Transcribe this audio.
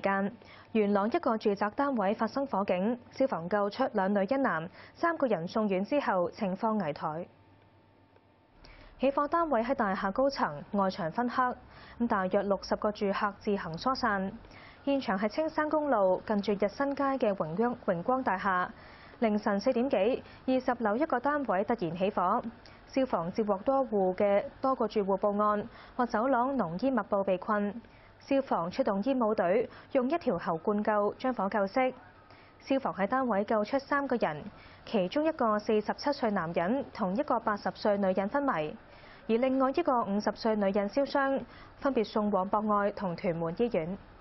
間，元朗一個住宅單位發生火警，消防救出2女1男，3個人送院之後情況危殆。起火單位喺大廈高層，外牆燻黑，大約60個住客自行疏散。現場係青山公路近住日新街嘅榮光大廈。凌晨4點幾，20樓一個單位突然起火，消防接獲多個住戶報案，話走廊濃煙密佈被困。消防出動煙霧隊，用1條喉灌救，將火救熄。消防喺單位救出3個人，其中一個47歲男人同一個80歲女人昏迷，而另外一個50歲女人燒傷，分別送往博愛同屯門醫院。